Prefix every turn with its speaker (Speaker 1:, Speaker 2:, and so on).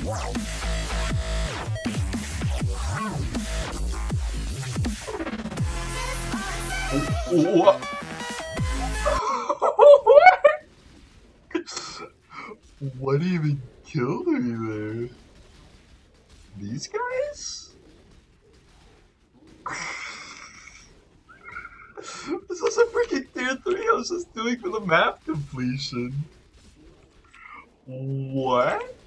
Speaker 1: What? What even killed me there? These guys? This was a freaking tier 3 I was just doing for the map completion. What?